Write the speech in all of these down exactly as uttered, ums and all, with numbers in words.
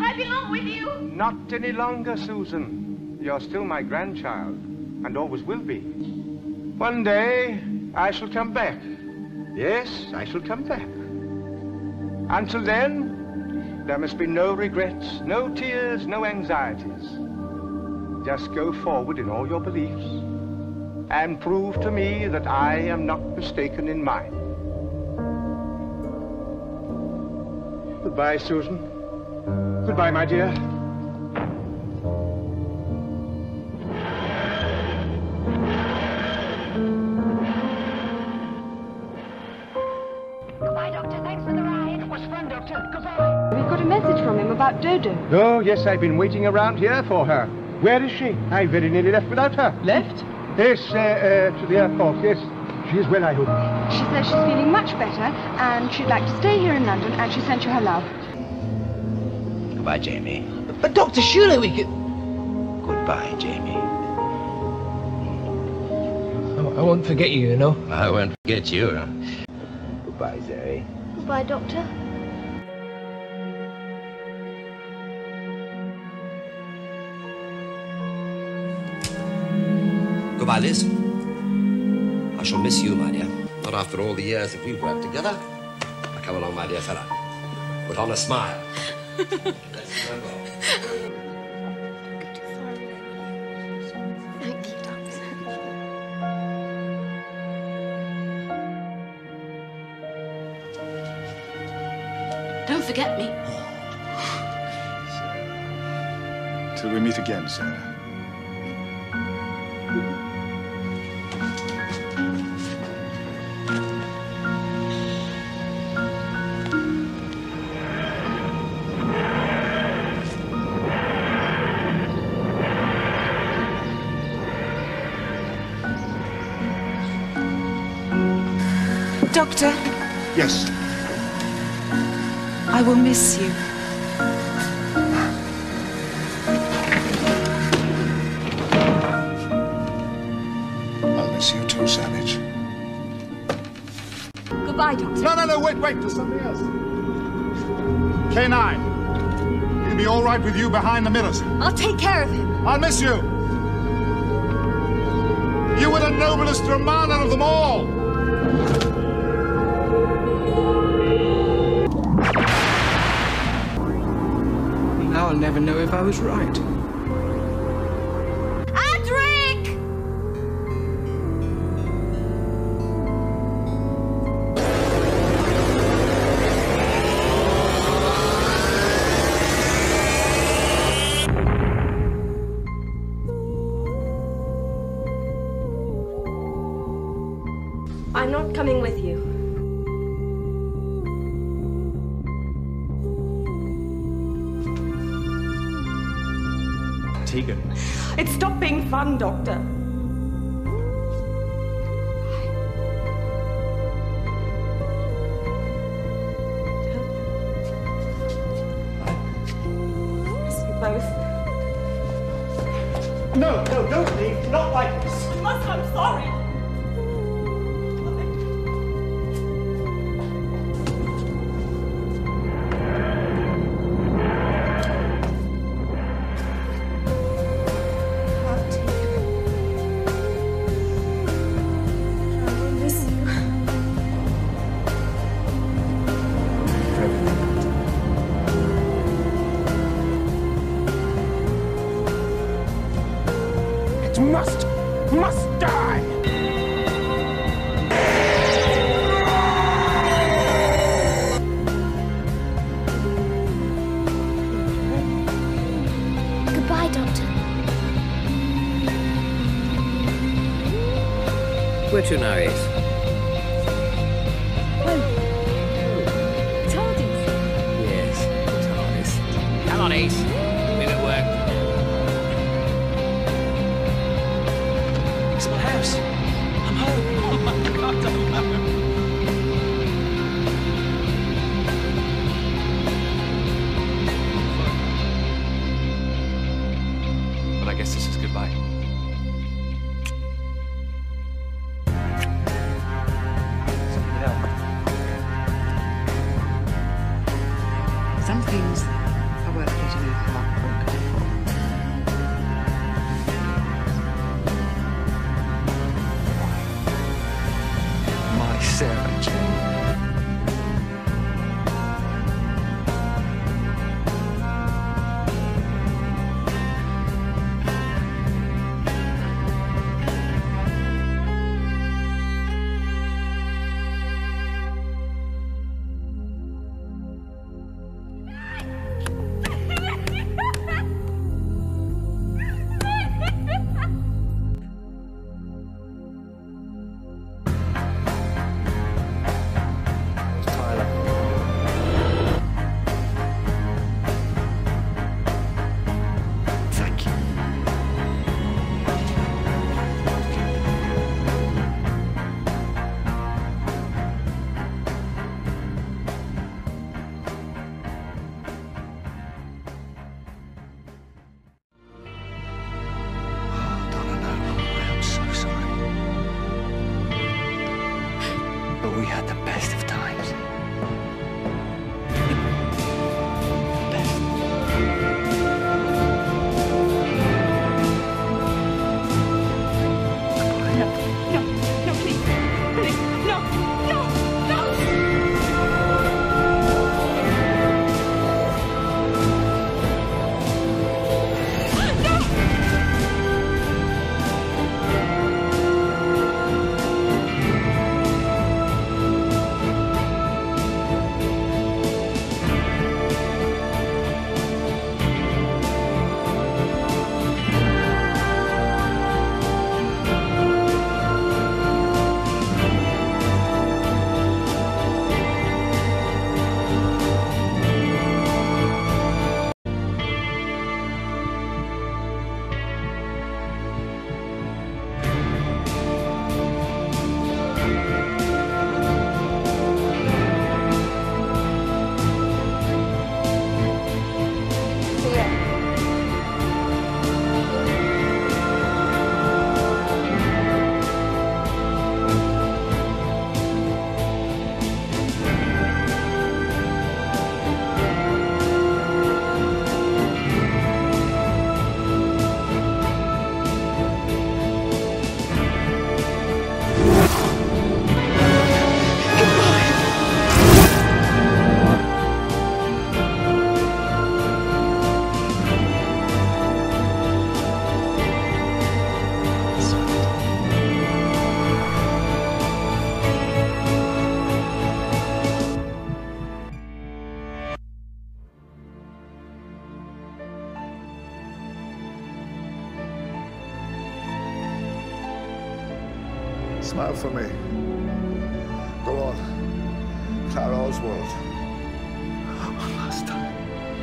I belong with you. Not any longer, Susan. You're still my grandchild, and always will be. One day, I shall come back. Yes, I shall come back. Until then, there must be no regrets, no tears, no anxieties. Just go forward in all your beliefs and prove to me that I am not mistaken in mine. Goodbye, Susan. Goodbye, my dear. Goodbye, Doctor. Thanks for the ride. It was fun, Doctor. Goodbye. We've got a message from him about Dodo. Oh, yes, I've been waiting around here for her. Where is she? I very nearly left without her. Left? Yes, uh, uh, to the airport, yes. She is well, I hope. She says she's feeling much better, and she'd like to stay here in London, and she sent you her love. Goodbye, Jamie. But, Doctor, surely we could... Goodbye, Jamie. I won't forget you, you know. I won't forget you. Goodbye, Zoe. Goodbye, Doctor. Goodbye, Liz. I shall miss you, my dear. Not after all the years that we've worked together. Now, come along, my dear fella. Put on a smile. Let's go. Don't forget me. Till we meet again, Sarah. Doctor, Yes. I will miss you. I'll miss you too, Savage. Goodbye, Doctor. No, no, no, wait, wait, there's something else. K nine. He'll be all right with you behind the mirrors. I'll take care of him. I'll miss you. You were the noblest Romana of them all. Now I'll never know if I was right. Adric! I'm not coming with you. Tegan. It stopped being fun, Doctor. Miss you both. No, no, don't leave. Not like this. You must, I'm sorry. Must, must die! Goodbye, Doctor. Where to now, Ace? Tardis. Yes, TARDIS. Come on, Ace. Been at work. It's my house. I'm home. Oh my God, I'm home. But I guess this is goodbye. Some things are work for you to move along. My Sarah Jane. But we had the best of times. The best. No, no, no, please. Please, no, no, no! Smile for me. Go on. Clara Oswald. One last time.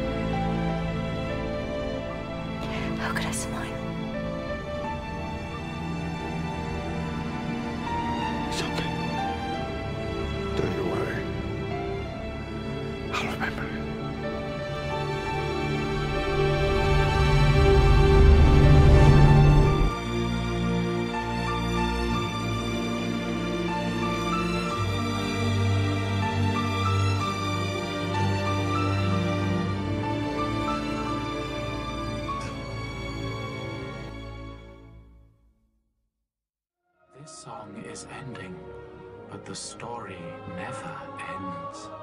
How could I smile? It's okay. Don't you worry. I'll remember it. This song is ending, but the story never ends.